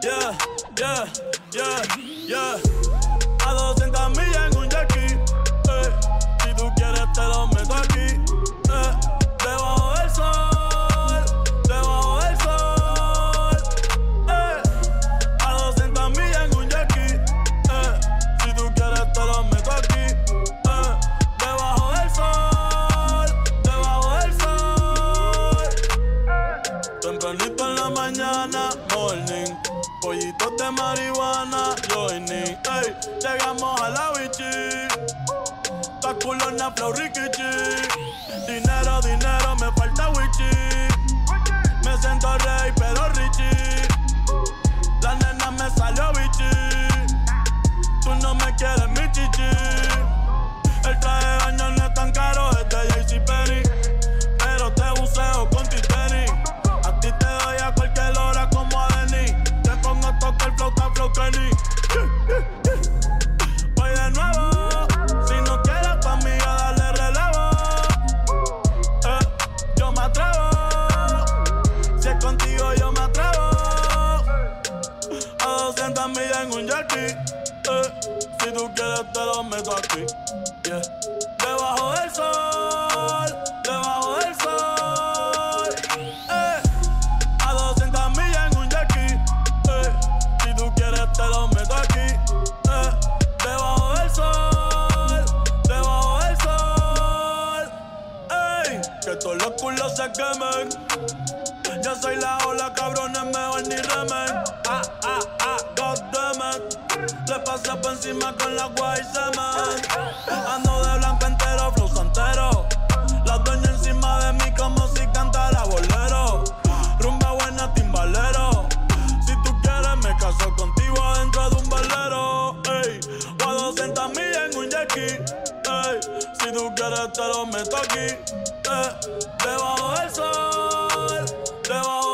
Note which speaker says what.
Speaker 1: Yeah, yeah, yeah, yeah. A 200 millas en un jackie. Si tú quieres te lo meto aquí. Debajo del sol, debajo del sol. A 200 millas en un jackie. Si tú quieres te lo meto aquí. Debajo del sol, debajo del sol. Tempranito en la mañana, morning. Pollitos de marihuana, joining. Ey, llegamos a la bichi. Pa' culona, flow, rikichi. Dinero, dinero, me falta wichi. Me siento rey, pero richie. La nena me salió bichi. Tú no me quieres, mi chichi. El traje de baño no es tan caro, es de JCPenney. Pero te buceo con ti tenis. A ti te doy a cualquier hora como a Denis. Te pongo a tocar flauta, flow Kenny. Voy de nuevo. Si no quieres pa' mí, a darle relevo. Yo me atrevo. Si es contigo, yo me atrevo. A 200 millas en un jackie. Si tú quieres, te lo meto aquí. Yeah. Debajo del sol, debajo del sol. A 200 millas en un jackie. Si tú quieres, te lo meto aquí. Debajo del sol, debajo del sol. Ey, que todos los culos se quemen. Yo soy la ola, cabrones, mejor ni remen. Goddammit. Le pasé por encima con la guay semen. Ando de blanco entero, flow santero. La dueña encima de mí como si cantara bolero. Rumba buena, timbalero. Si tú quieres me caso contigo dentro de un velero. Ey, o a 200 millas en un jackie. Ey, si tú quieres te lo meto aquí. Debajo del sol, debajo